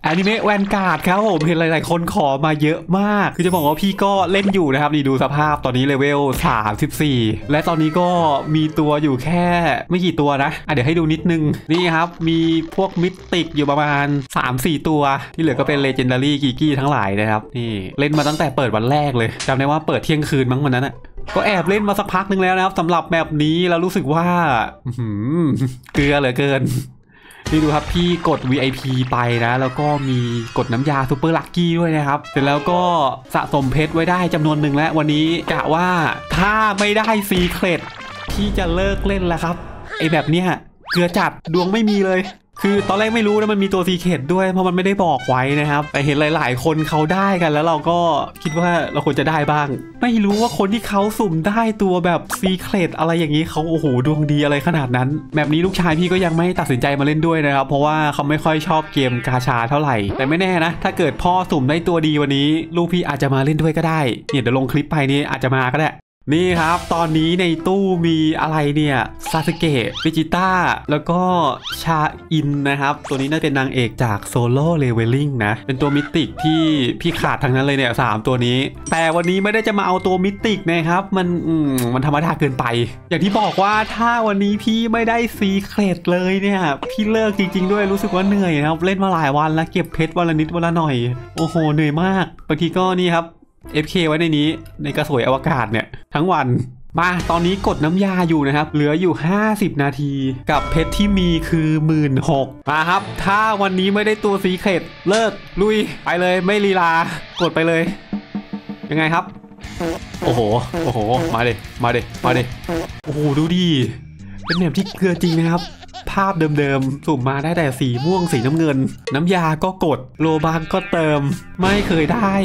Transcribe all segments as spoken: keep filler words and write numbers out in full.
อนิเมะแวนการ์ดครับผมเห็นหลายๆคนขอมาเยอะมากคือจะบอกว่าพี่ก็เล่นอยู่นะครับนี่ดูสภาพตอนนี้เลเวลสามสิบสี่และตอนนี้ก็มีตัวอยู่แค่ไม่กี่ตัวนะอ่ะเดี๋ยวให้ดูนิดนึงนี่ครับมีพวกมิติกอยู่ประมาณ สามสี่ ตัวที่เหลือก็เป็นเลเจนดารี่กีกี้ทั้งหลายนะครับนี่เล่นมาตั้งแต่เปิดวันแรกเลยจำได้ว่าเปิดเที่ยงคืนมั้งวันนั้นอะก็แอบเล่นมาสักพักนึงแล้วนะครับสำหรับแบบนี้เรารู้สึกว่าเกลือเหลือเกินนี่ดูครับพี่กด วี ไอ พี ไปนะแล้วก็มีกดน้ำยาซูเปอร์ลัคกี้ด้วยนะครับเสร็จแล้วก็สะสมเพชรไว้ได้จำนวนหนึ่งแล้ววันนี้กะว่าถ้าไม่ได้ซีเครตพี่จะเลิกเล่นแล้วครับไอแบบเนี้ยเกลือจัดดวงไม่มีเลยคือตอนแรกไม่รู้นะมันมีตัวซีเครตด้วยเพราะมันไม่ได้บอกไว้นะครับแต่เห็นหลายๆคนเขาได้กันแล้วเราก็คิดว่าเราควรจะได้บ้างไม่รู้ว่าคนที่เขาสุ่มได้ตัวแบบซีเครตอะไรอย่างนี้เขาโอ้โหดวงดีอะไรขนาดนั้นแบบนี้ลูกชายพี่ก็ยังไม่ตัดสินใจมาเล่นด้วยนะครับเพราะว่าเขาไม่ค่อยชอบเกมกาชาเท่าไหร่แต่ไม่แน่นะถ้าเกิดพ่อสุ่มได้ตัวดีวันนี้ลูกพี่อาจจะมาเล่นด้วยก็ได้เนี่ยเดี๋ยวลงคลิปไปนี่อาจจะมาก็ได้นี่ครับตอนนี้ในตู้มีอะไรเนี่ยซาสึเกะวิจิต้าแล้วก็ชาอินนะครับตัวนี้น่าเป็นนางเอกจากโซโล่เลเวลลิ่งนะเป็นตัวมิติกที่พี่ขาดทั้งนั้นเลยเนี่ยสามตัวนี้แต่วันนี้ไม่ได้จะมาเอาตัวมิติกนะครับมันอืมมันธรรมดาเกินไปอย่างที่บอกว่าถ้าวันนี้พี่ไม่ได้ซีเครตเลยเนี่ยพี่เลิกจริงๆด้วยรู้สึกว่าเหนื่อยนะครับเล่นมาหลายวันแล้วเก็บเพชรวันละนิดวันละหน่อยโอ้โหเหนื่อยมากบางทีก็นี่ครับเอฟ เค ไว้ในนี้ในกระสวยอวกาศเนี่ยทั้งวันมาตอนนี้กดน้ำยาอยู่นะครับเหลืออยู่ห้าสิบนาทีกับเพชรที่มีคือ หนึ่งหมื่นหกพัน มาครับถ้าวันนี้ไม่ได้ตัวซีเครตเลิกลุยไปเลยไม่ลีลากดไปเลยยังไงครับโอ้โหโอ้โหมาเด็มาเด็มาเด็โอ้โหดูดิเป็นแบบที่เกลือจริงนะครับภาพเดิมๆสุ่มมาได้แต่สีม่วงสีน้ำเงินน้ำยาก็กดโลบางก็เติมไม่เคยได้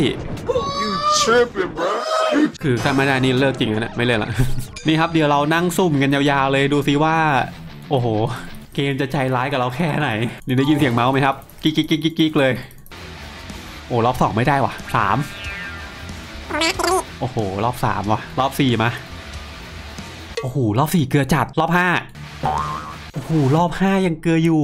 คือถ้าไม่ได้นี่เลิกจริงนะไม่เล่นละ นี่ครับเดี๋ยวเรานั่งซุ่มกันยาวๆเลยดูซิว่าโอ้โหเกมจะใจร้ายกับเราแค่ไหนนี่ได้ยินเสียงเมาส์ไหมครับกิ๊กกิ๊กกิ๊กกิ๊กเลยโอ้รอบสองไม่ได้ว่ะสามโอ้โหรอบสามว่ะรอบสี่มาโอ้โหรอบสี่เกลือจัดรอบห้าโอ้โหรอบห้ายังเกลืออยู่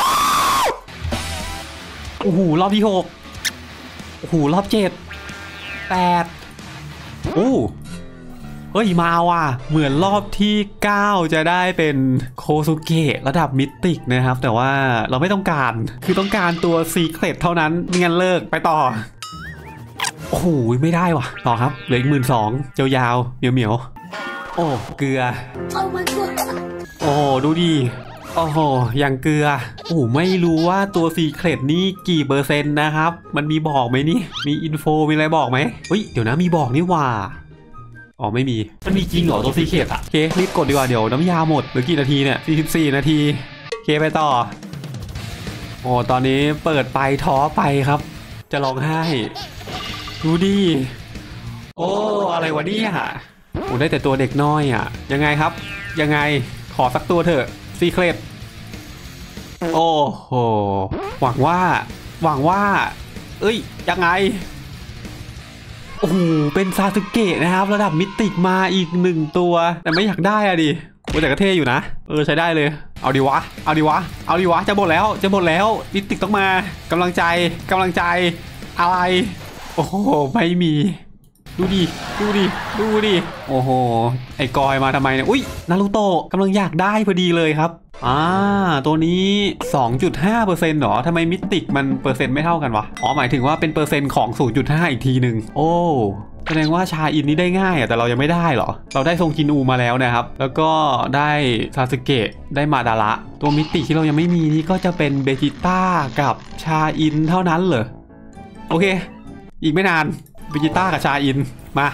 โอ้โหรอบที่หกโอ้โหรอบเจ็ดแปดโอ้เฮ้ยมาว่ะเหมือนรอบที่เก้าจะได้เป็นโคซุเกะระดับมิติกนะครับแต่ว่าเราไม่ต้องการคือต้องการตัวซีเครตเท่านั้นไม่งั้นเลิกไปต่อโอ้โหไม่ได้ว่ะต่อครับเหลืออีกหมื่นสองยาวๆเหมียวๆโอ้เกลือโอ้ดูดิโอ้โหอย่างเกลือโอ้ไม่รู้ว่าตัวซีเครตนี่กี่เปอร์เซ็นต์นะครับมันมีบอกไหมนี่มีอินโฟมีอะไรบอกไหมเฮ้ยเดี๋ยวนะมีบอกนี่ว่าอ๋อไม่มีมันมีจริงเหรอตัวซีเครตอะโอเครีบกดดีกว่าเดี๋ยวน้ำยาหมดเหลือกี่นาทีเนี่ยสี่สิบสี่นาทีโอเคไปต่อโอ้ตอนนี้เปิดไปท้อไปครับจะร้องไห้ดูดิโอ้อะไรวะเนี่ยโอ้ได้แต่ตัวเด็กน้อยอะยังไงครับยังไงขอสักตัวเถอะซีเครตโอ้โหหวังว่าหวังว่าเอ้ยยังไงโอ้โหเป็นซาสึเกะนะครับระดับมิติกมาอีกหนึ่งตัวแต่ไม่อยากได้อะดิโอ้แต่ก็เท่อยู่นะเออใช้ได้เลยเอาดิวะเอาดิวะเอาดิวะจะหมดแล้วจะหมดแล้วมิติกต้องมากำลังใจกำลังใจอะไรโอ้โหไม่มีดูดิดูดิดูดิโอ้โหไอ้กอยมาทำไมเนี่ยอุ้ยนารูโตะกำลังอยากได้พอดีเลยครับอ่าตัวนี้ สองจุดห้าเปอร์เซ็นต์ หรอทำไมมิติกมันเปอร์เซ็นต์ไม่เท่ากันวะอ๋อหมายถึงว่าเป็นเปอร์เซ็นต์ของ ศูนย์จุดห้า อีกทีหนึ่งโอ้แสดงว่าชาอินนี่ได้ง่ายอ่ะแต่เรายังไม่ได้หรอเราได้ทรงจินอูมาแล้วนะครับแล้วก็ได้ซาสึเกะได้มาดาระตัวมิติที่เรายังไม่มีนี่ก็จะเป็นเบจิต้ากับชาอินเท่านั้นเหรอโอเคอีกไม่นานเบจิต้ากับชาอินมา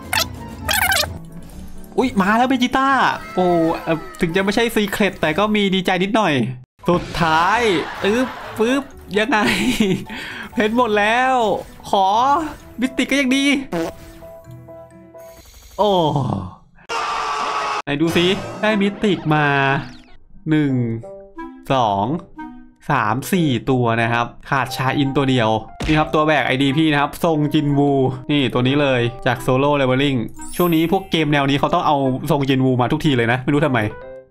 อุ้ยมาแล้วเบจิต้าโอ้ถึงจะไม่ใช่ซีเครตแต่ก็มีดีใจนิดหน่อยสุดท้ายอึ๊บปึ๊บยังไงเพชรหมดแล้วขอมิติก็ยังดีโอ้ไหนดูซิได้มิติกมาหนึ่ง สองสาม สี่ตัวนะครับขาดชาอินตัวเดียวนี่ครับตัวแบก ไอ ดี พี่นะครับทรงจินวูนี่ตัวนี้เลยจากโซโล่เลเวลลิ่งช่วงนี้พวกเกมแนวนี้เขาต้องเอาทรงจินวูมาทุกทีเลยนะไม่รู้ทำไม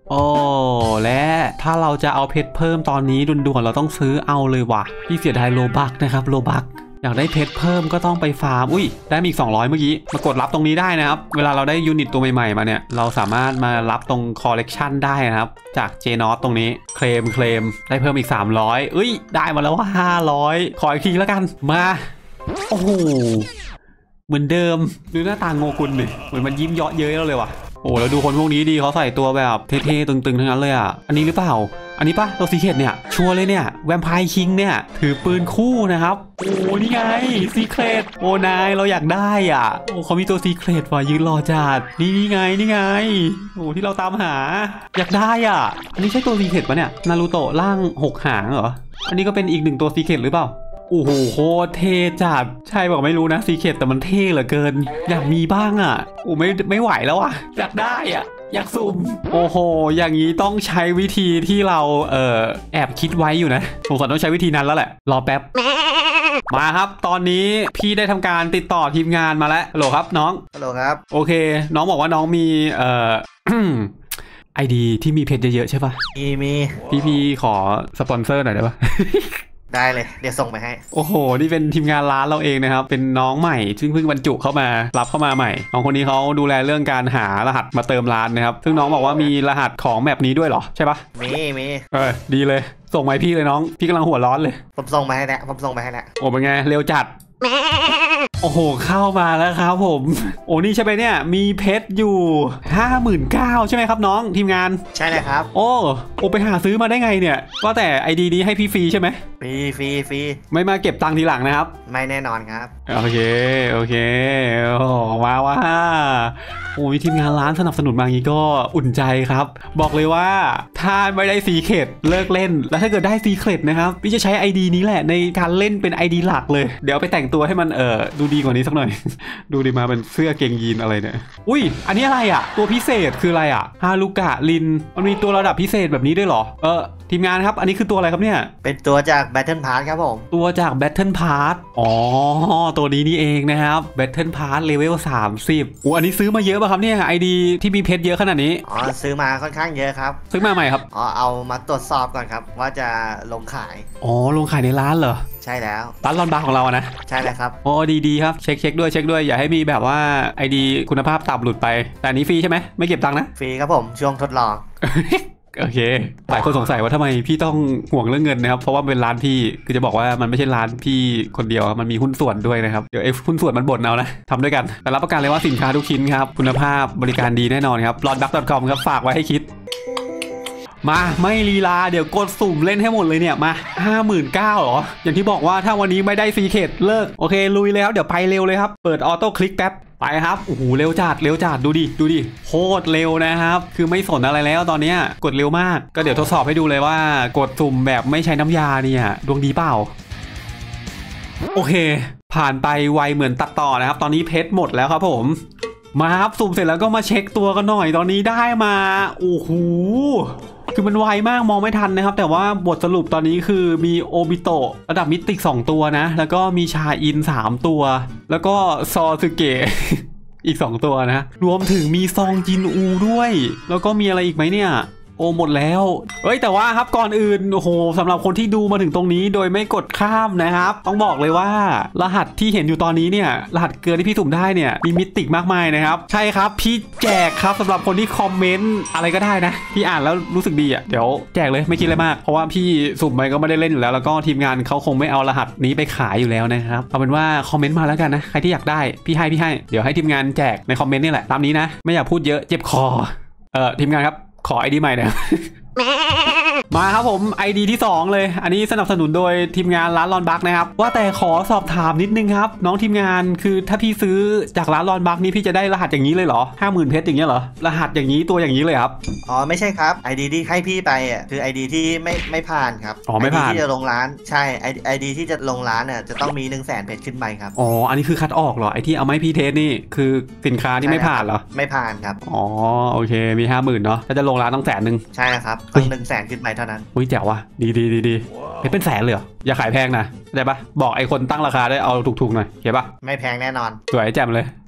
โอ้และถ้าเราจะเอาเพชรเพิ่มตอนนี้ด่วนๆเราต้องซื้อเอาเลยว่ะพี่เสียดายโลบักนะครับโลบักอยากได้เพชรเพิ่มก็ต้องไปฟาร์มอุ้ยได้มีอีกสองร้อยเมื่อกี้มากดรับตรงนี้ได้นะครับเวลาเราได้ยูนิตตัวใหม่ๆมาเนี่ยเราสามารถมารับตรงคอลเลกชันได้นะครับจากเจนอตตรงนี้เคลมเคลมได้เพิ่มอีกสามร้อยเอ้ยได้มาแล้วว่าห้าร้อยขออีกทีแล้วกันมาโอ้โหเหมือนเดิมดูหน้าตาโงกุลเลยเหมือนมันยิ้มเยาะเย้ยเราเลยว่ะโอ้แล้วดูคนพวกนี้ดีเขาใส่ตัวแบบเท่ๆตึงๆทั้งนั้นเลยอ่ะอันนี้หรือเปล่าอันนี้ปะตัวซีเคทเนี่ยชัวร์เลยเนี่ยแวมไพร์คิงเนี่ยถือปืนคู่นะครับโอ้นี่ไงซีเคทโอ้นายเราอยากได้อ่ะโอ้เขามีตัวซีเคทว่ะยืนรอจัดนี่นี่ไงนี่ไงโอ้ที่เราตามหาอยากได้อ่ะอันนี้ใช่ตัวซีเคทปะเนี่ยนารูโตะร่างหกหางเหรออันนี้ก็เป็นอีกหนึ่งตัวซีเคทหรือเปล่าโอ้โหโคตรเท่จัดใช่บอกไม่รู้นะซีเคทแต่มันเท่เหลือเกินอยากมีบ้างอ่ะโอ้ไม่ไม่ไหวแล้วอ่ะอยากได้อ่ะอยากสุ่มโอ้โหอย่างนี้ต้องใช้วิธีที่เราเอ่อแอบคิดไว้อยู่นะสงสัยต้องใช้วิธีนั้นแล้วแหละรอแป๊บมาครับตอนนี้พี่ได้ทำการติดต่อทีมงานมาแล้วฮัลโหลครับน้องฮัลโหลครับโอเคน้องบอกว่าน้องมีเอ่อ ไอดีที่มีเพชรเยอะๆใช่ปะมีมีพี่พี่ขอสปอนเซอร์หน่อยได้ปะได้เลยเดี๋ยวส่งไปให้โอ้โหนี่เป็นทีมงานร้านเราเองนะครับเป็นน้องใหม่ซึ่งเพิ่งบรรจุเข้ามารับเข้ามาใหม่น้องคนนี้เขาดูแลเรื่องการหารหัสมาเติมร้านนะครับซึ่งน้องบอกว่ามีรหัสของแมปนี้ด้วยเหรอใช่ปะมีมีเออดีเลยส่งมาให้พี่เลยน้องพี่กำลังหัวร้อนเลยผมส่งมาให้แล้วผมส่งไปให้แล้วโอ้เป็นไงเร็วจัดโอ้โหเข้ามาแล้วครับผมโอ้นี่ใช่ไหมเนี่ยมีเพชรอยู่ ห้าหมื่นเก้าพัน ใช่ไหมครับน้องทีมงานใช่เลยครับโอ้โอ้ไปหาซื้อมาได้ไงเนี่ยก็แต่ ไอ ดี นี้ให้พี่ฟรีใช่ไหมฟรีฟรีฟรีไม่มาเก็บตังค์ทีหลังนะครับไม่แน่นอนครับโอเคโอเคโอ้ว้าวว้าโอ้ทีมงานร้านสนับสนุนมาอย่างนี้ก็อุ่นใจครับบอกเลยว่าถ้าไม่ได้ซีเคทเลิกเล่นแล้วถ้าเกิดได้ซีเคทนะครับพี่จะใช้ ไอ ดี นี้แหละในการเล่นเป็น ไอ ดี หลักเลยเดี๋ยวไปแต่งตัวให้มันเออดูดีกว่านี้สักหน่อยดูดีมาเป็นเสื้อเกงยีนอะไรเนี่ยอุ้ยอันนี้อะไรอ่ะตัวพิเศษคืออะไรอ่ะฮารุกะลินมันมีตัวระดับพิเศษแบบนี้ด้วยเหรอเออทีมงานครับอันนี้คือตัวอะไรครับเนี่ยเป็นตัวจาก Battle Pass ครับผมตัวจาก Battle Pass อ๋อตัวนี้นี่เองนะครับ Battle Pass เลเวลสามสิบโอ้อันนี้ซื้อมาเยอะป่ะครับเนี่ย ไอ ดี ที่มีเพชรเยอะขนาดนี้อ๋อซื้อมาค่อนข้างเยอะครับซื้อมาใหม่ครับอ๋อเอามาตรวจสอบก่อนครับว่าจะลงขายอ๋อลงขายในร้านเหรอใช่แล้วร้านรอนบาร์ของเรานะใช่แล้วครับโอ้ดีๆครับเช็คเช็คด้วยเช็คด้วยอย่าให้มีแบบว่า ไอ ดี คุณภาพต่ำหลุดไปแต่อันนี้ฟรีใช่ไหมไม่เก็บตังค์นะฟรีครับผมช่วงทดลองโอเคหลายคนสงสัยว่าทำไมพี่ต้องห่วงเรื่องเงินนะครับเพราะว่าเป็นร้านพี่คือจะบอกว่ามันไม่ใช่ร้านพี่คนเดียวมันมีหุ้นส่วนด้วยนะครับเดี๋ยวไอ้หุ้นส่วนมันบ่นเอานะทำด้วยกันแต่รับประกันเลยว่าสินค้าทุกชิ้นครับคุณภาพบริการดีแน่นอนครับ ลอนดัก ดอท คอม ครับฝากไว้ให้คิดมาไม่ลีลาเดี๋ยวกดสุ่มเล่นให้หมดเลยเนี่ยมา ห้าหมื่นเก้าพัน เหรออย่างที่บอกว่าถ้าวันนี้ไม่ได้ซีเคทเลิกโอเคลุยเลยครับเดี๋ยวไปเร็วเลยครับเปิดออโต้คลิกแป๊บไปครับโอ้โหเร็วจัดเร็วจัดดูดิดูดิโคตรเร็วนะครับคือไม่สนอะไรแล้วตอนนี้กดเร็วมากก็เดี๋ยวทดสอบให้ดูเลยว่ากดสุ่มแบบไม่ใช้น้ำยาเนี่ยดวงดีเปล่าโอเคผ่านไปไวเหมือนตัดต่อนะครับตอนนี้เพชรหมดแล้วครับผมมาครับสุ่มเสร็จแล้วก็มาเช็คตัวกันหน่อยตอนนี้ได้มาโอ้โหคือมันไวมากมองไม่ทันนะครับแต่ว่าบทสรุปตอนนี้คือมีโอบิโตะระดับมิติกสองตัวนะแล้วก็มีชาอินสามตัวแล้วก็ซอสึเกะ อีกสองตัวนะรวมถึงมีซองจินอูด้วยแล้วก็มีอะไรอีกไหมเนี่ยโอ้หมดแล้วเอ้ยแต่ว่าครับก่อนอื่นโอ้โหสำหรับคนที่ดูมาถึงตรงนี้โดยไม่กดข้ามนะครับต้องบอกเลยว่ารหัสที่เห็นอยู่ตอนนี้เนี่ยรหัสเกินที่พี่สุ่มได้เนี่ยมีมิติมากมายนะครับใช่ครับพี่แจกครับสำหรับคนที่คอมเมนต์อะไรก็ได้นะพี่อ่านแล้วรู้สึกดีอ่ะเดี๋ยวแจกเลยไม่คิดอะไรมากเพราะว่าพี่สุ่มไปก็ไม่ได้เล่นอยู่แล้วแล้วก็ทีมงานเขาคงไม่เอารหัสนี้ไปขายอยู่แล้วนะครับเอาเป็นว่าคอมเมนต์มาแล้วกันนะใครที่อยากได้พี่ให้พี่ให้เดี๋ยวให้ทีมงานแจกในคอมเมนต์นี่แหละตามนี้นะไม่อยากพูดเยอะเจ็บคอเอ่อทีมงานครับขอ ไอ ดี ใหม่หน่อย มาครับผม ไอ ดี ที่สองเลยอันนี้สนับสนุนโดยทีมงานร้านลอนบักนะครับว่าแต่ขอสอบถามนิดนึงครับน้องทีมงานคือถ้าพี่ซื้อจากร้านลอนบักนี้พี่จะได้รหัสอย่างนี้เลยเหรอ ห้าหมื่น เพชรอย่างเงี้ยเหรอรหัสอย่างนี้ตัวอย่างนี้เลยครับอ๋อไม่ใช่ครับ ไอ ดี ที่ให้พี่ไปอ่ะคือ ไอ ดี ที่ไม่ไม่ผ่านครับอ๋อไม่ผ่านที่จะลงร้านใช่ ไอ ดี ที่จะลงร้านเนี่ยจะต้องมี หนึ่งแสน เพชรขึ้นไปครับอ๋ออันนี้คือคัดออกเหรอไอที่เอาไม้พี่เทสนี่คือสินค้าที่ไม่ผ่านเหรอไม่ผ่านครับอ๋อโอเคมี ห้าหมื่น เนาะถ้าจะลงร้านต้องแสนนึงใช่ครับต้องหนึ่งแสนขึ้นไปเท่านั้นอุ้ยแจ๋วว่ะดีดีดีดีเพชรเป็นแสนเลยเหรออย่าขายแพงนะได้ปะบอกไอคนตั้งราคาได้เอาถูกๆหน่อยเห็นปะไม่แพงแน่นอนสวยแจ่มเลย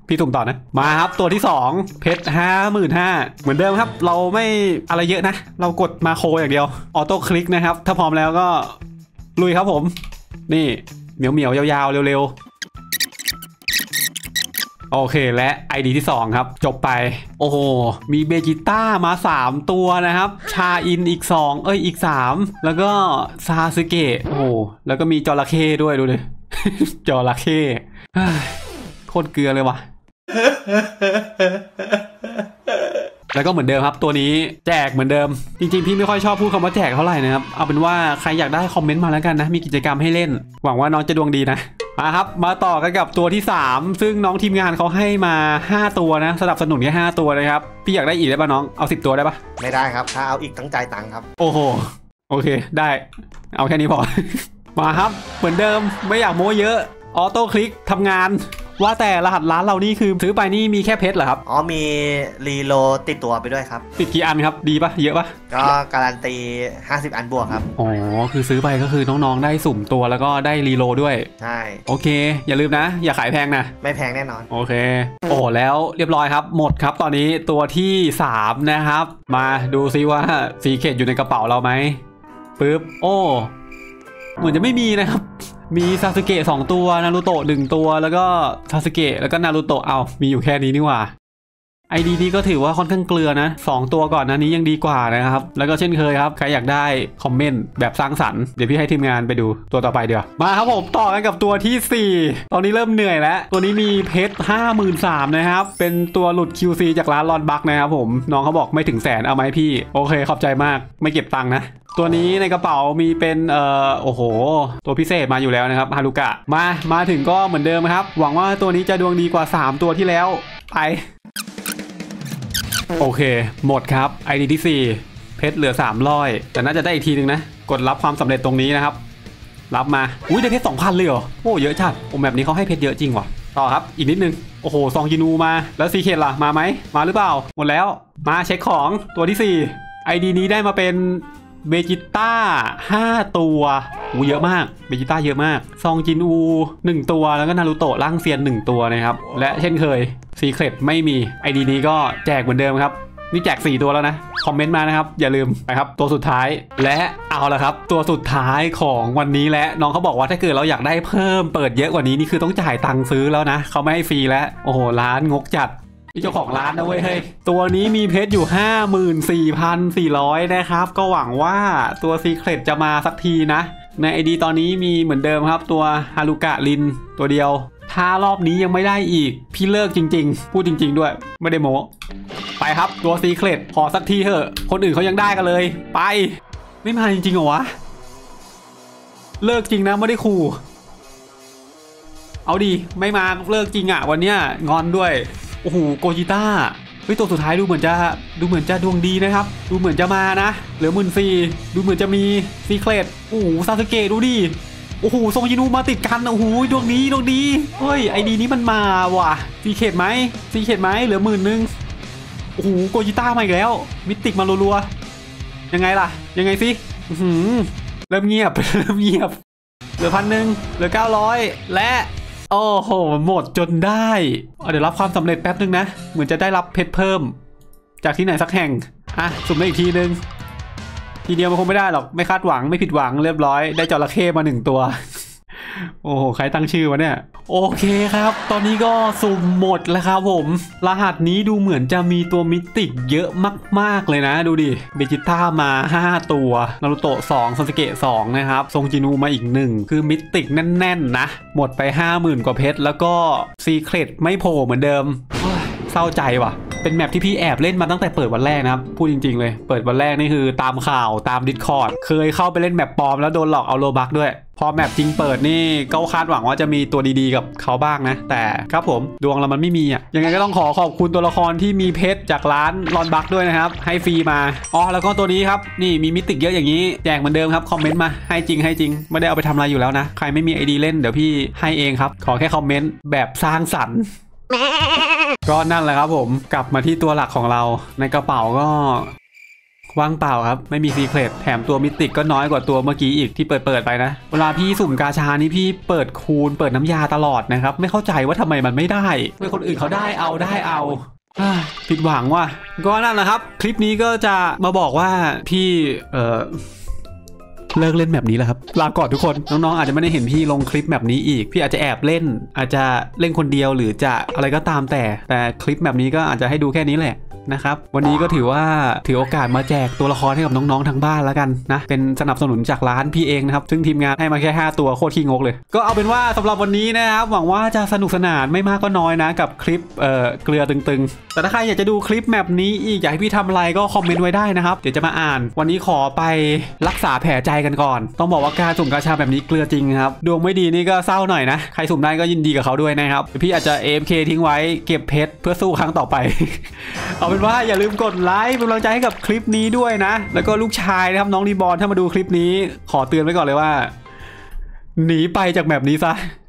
พี่สุ่มต่อนะมาครับตัวที่สองเพชรห้าหมื่นห้าเหมือนเดิมครับเราไม่อะไรเยอะนะเรากดมาโคอย่างเดียวออโต้คลิกนะครับถ้าพร้อมแล้วก็ลุยครับผมนี่เหมียวเหมียวยาวๆเร็วๆโอเคและ ไอ ดี ที่สองครับจบไปโอ้โหมีเบจิต้ามาสามตัวนะครับชาอินอีกสองเอ้ยอีกสามแล้วก็ซาสึเกะโอ้โหแล้วก็มีจระเข้ด้วยดูดิ จระเข้โคตรเกลือเลยว่ะ แล้วก็เหมือนเดิมครับตัวนี้แจกเหมือนเดิมจริงๆพี่ไม่ค่อยชอบพูดคำว่าแจกเท่าไหร่นะครับเอาเป็นว่าใครอยากได้คอมเมนต์มาแล้วกันนะมีกิจกรรมให้เล่นหวังว่าน้องจะดวงดีนะมาครับมาต่อกันกับตัวที่สามซึ่งน้องทีมงานเขาให้มาห้าตัวนะสนับสนุนแค่ห้าตัวนะครับพี่อยากได้อีกได้ป่ะน้องเอาสิบตัวได้ป่ะไม่ได้ครับถ้าเอาอีกต้องจ่ายตังค์ครับโอ้โหโอเคได้เอาแค่นี้พอ มาครับเหมือนเดิมไม่อยากโม้เยอะออโต้คลิกทำงานว่าแต่รหัสร้านเรานี่คือซื้อไปนี่มีแค่เพชรเหรอครับอ๋อมีรีโลติดตัวไปด้วยครับติดกี่อันครับดีปะเยอะปะก็การันตีห้าสิบอันบวกครับอ๋อคือซื้อไปก็คือน้องๆได้สุ่มตัวแล้วก็ได้รีโลด้วยใช่โอเคอย่าลืมนะอย่าขายแพงนะไม่แพงแน่นอนโอเคโอ้แล้วเรียบร้อยครับหมดครับตอนนี้ตัวที่สามนะครับมาดูซิว่าซีเคทอยู่ในกระเป๋าเราไหมปึ๊บโอ้เหมือนจะไม่มีนะครับมีซาสึเกะสองตัวนารูโตะหนึ่งตัวแล้วก็ซาสึเกะแล้วก็นารูโตะเอามีอยู่แค่นี้นี่หว่าไอดีนี้ก็ถือว่าค่อนข้างเกลือนะสองตัวก่อนนะนี้ยังดีกว่านะครับแล้วก็เช่นเคยครับใครอยากได้คอมเมนต์แบบสร้างสรรค์เดี๋ยวพี่ให้ทีมงานไปดูตัวต่อไปเดี๋ยวมาครับผมต่อกันกับตัวที่สี่ตอนนี้เริ่มเหนื่อยแล้วตัวนี้มีเพชรห้าหมื่นสามพันนะครับเป็นตัวหลุด คิว ซี จากร้านลอนบักนะครับผมน้องเขาบอกไม่ถึงแสนเอาไหมพี่โอเคขอบใจมากไม่เก็บตังค์นะตัวนี้ในกระเป๋ามีเป็นเอ่อโอ้โหตัวพิเศษมาอยู่แล้วนะครับฮารุกะมามาถึงก็เหมือนเดิมครับหวังว่าตัวนี้จะดวงดีกว่าสามตัวที่แล้วไปโอเคหมดครับ ไอ ดี ที่สี่เพชรเหลือสามร้อยแต่น่าจะได้อีกทีนึงนะกดรับความสำเร็จตรงนี้นะครับรับมาอุ้ยได้เพชร สองพัน เลยเหรอโอ้เยอะจัดโอ้แบบนี้เขาให้เพชรเยอะจริงว่ะต่อครับอีกนิดนึงโอ้โหซองจินูมาแล้วซีเคทล่ะมาไหมมาหรือเปล่าหมดแล้วมาเช็คของตัวที่สี่ ไอ ดี นี้ได้มาเป็นเบจิต้าห้าตัวอูเยอะมากเบจิต้าเยอะมากซองจินอูหนึ่งตัวแล้วก็นารูโตะร่างเซียนหนึ่งตัวนะครับและเช่นเคยซีเครตไม่มี ไอ ดี นี้ก็แจกเหมือนเดิมครับนี่แจกสี่ตัวแล้วนะคอมเมนต์มานะครับอย่าลืมไปครับตัวสุดท้ายและเอาละครับตัวสุดท้ายของวันนี้และน้องเขาบอกว่าถ้าเกิดเราอยากได้เพิ่มเปิดเยอะกว่านี้นี่คือต้องจ่ายตังค์ซื้อแล้วนะเขาไม่ให้ฟรีแล้วโอ้โหร้านงกจัดนี่เจ้าของร้านนะเว้ยเฮ้ยตัวนี้มีเพชรอยู่ ห้าหมื่นสี่พันสี่ร้อย นะครับก็หวังว่าตัวซีเครตจะมาสักทีนะใน ไอ ดี ตอนนี้มีเหมือนเดิมครับตัวฮารุกะลินตัวเดียวถ้ารอบนี้ยังไม่ได้อีกพี่เลิกจริงๆพูดจริงๆด้วยไม่ได้โม้ไปครับตัวซีเครตขอสักทีเถอะคนอื่นเขายังได้กันเลยไปไม่มาจริงๆเหรอวะเลิกจริงนะไม่ได้ขู่เอาดิไม่มาเลิกจริงอ่ะวันเนี้ยงอนด้วยโอ้โหโกจิต้าเฮ้ยตัวสุดท้ายดูเหมือนจะดูเหมือนจะดวงดีนะครับดูเหมือนจะมานะเหลือหมื่นสี่ดูเหมือนจะมีซีเครตโอ้โหซาสึเกะดูดิโอ้โหซงจินูมาติดกันโอ้โหดวงดีดวงดีเฮ้ยไอดีนี้มันมาว่ะซีเครตไหมซีเครตไหมเหลือหมื่นนึงโอ้โหโกจิต้ามาอีกแล้วมิติกมารัวๆยังไงล่ะยังไงสิเริ่มเงียบเริ่มเงียบเหลือพันหนึ่งเหลือเก้าร้อยและโอ้โหหมดจนได้เดี๋ยวรับความสำเร็จแป๊บนึงนะเหมือนจะได้รับเพชรเพิ่มจากที่ไหนสักแห่งอ่ะสุ่มได้อีกทีนึงทีเดียวมันคงไม่ได้หรอกไม่คาดหวังไม่ผิดหวังเรียบร้อยได้จระเข้มาหนึ่งตัวโอ้โหใครตั้งชื่อวะเนี่ยโอเคครับตอนนี้ก็สุ่มหมดแล้วครับผมรหัสนี้ดูเหมือนจะมีตัวมิติกเยอะมากๆเลยนะดูดิเบจิต้ามาห้าตัวนารูโตะสองซาสึเกะสองนะครับซงจินูมาอีกหนึ่งคือมิติกแน่นๆนะหมดไป ห้าหมื่น กว่าเพชรแล้วก็ซีเครตไม่โผล่เหมือนเดิมเศร้าใจว่ะเป็นแมปที่พี่แอบเล่นมาตั้งแต่เปิดวันแรกนะครับพูดจริงๆเลยเปิดวันแรกนี่คือตามข่าวตาม Discord เคยเข้าไปเล่นแมปปลอมแล้วโดนหลอกเอาโลบัคด้วยพอแมปจริงเปิดนี่ก็คาดหวังว่าจะมีตัวดีๆกับเขาบ้างนะแต่ครับผมดวงเรามันไม่มีอ่ะยังไงก็ต้องขอขอบคุณตัวละครที่มีเพชรจากร้านลอนบัคด้วยนะครับให้ฟรีมาอ๋อแล้วก็ตัวนี้ครับนี่มีมิติกเยอะอย่างนี้แจกเหมือนเดิมครับคอมเมนต์มาให้จริงให้จริงไม่ได้เอาไปทำอะไรอยู่แล้วนะใครไม่มี ไอ ดี เล่นเดี๋ยวพี่ให้เองครับขอแค่คอมเมนต์แบบสร้างสรรค์ก็นั่นแหละครับผมกลับมาที่ตัวหลักของเราในกระเป๋าก็ว่างเปล่าครับไม่มีซีเครตแถมตัวมิติกก็น้อยกว่าตัวเมื่อกี้อีกที่เปิดเปิดไปนะเวลาพี่สุ่มกาชานี่พี่เปิดคูณเปิดน้ำยาตลอดนะครับไม่เข้าใจว่าทำไมมันไม่ได้เมื่อคนอื่นเขาได้เอาได้เอาผิดหวังว่ะก็นั่นแหละครับคลิปนี้ก็จะมาบอกว่าพี่เอ่อเลิกเล่นแบบนี้แล้วครับลาก่อนทุกคนน้องๆอาจจะไม่ได้เห็นพี่ลงคลิปแบบนี้อีกพี่อาจจะแอบเล่นอาจจะเล่นคนเดียวหรือจะอะไรก็ตามแต่แต่คลิปแบบนี้ก็อาจจะให้ดูแค่นี้แหละนะครับวันนี้ก็ถือว่าถือโอกาสมาแจกตัวละครให้กับน้องๆทางบ้านแล้วกันนะเป็นสนับสนุนจากร้านพี่เองนะครับซึ่งทีมงานให้มาแค่ห้าตัวโคตรขี้งกเลยก็เอาเป็นว่าสำหรับวันนี้นะครับหวังว่าจะสนุกสนานไม่มากก็น้อยนะกับคลิปเอ่อเกลือตึงๆแต่ถ้าใครอยากจะดูคลิปแบบนี้อีกอยากให้พี่ทำอะไรก็คอมเมนต์ไว้ได้นะครับเดี๋ยวจะมาอ่านวันนี้ขอไปรักษาแผลใจกันก่อนต้องบอกว่าการสุ่มกาชาแบบนี้เกลือจริงครับดวงไม่ดีนี่ก็เศร้าหน่อยนะใครสุ่มได้ก็ยินดีกับเขาด้วยนะครับพี่อาจจะ เอ เอ็ม เค ทิ้งไว้เก็บเพชรเพื่อสู้ครั้งต่อไป เอาเป็นว่าอย่าลืมกดไลค์เป็นกำลังใจให้กับคลิปนี้ด้วยนะแล้วก็ลูกชายนะครับน้องรีบอร์นถ้ามาดูคลิปนี้ขอเตือนไว้ก่อนเลยว่าหนีไปจากแบบนี้ซะ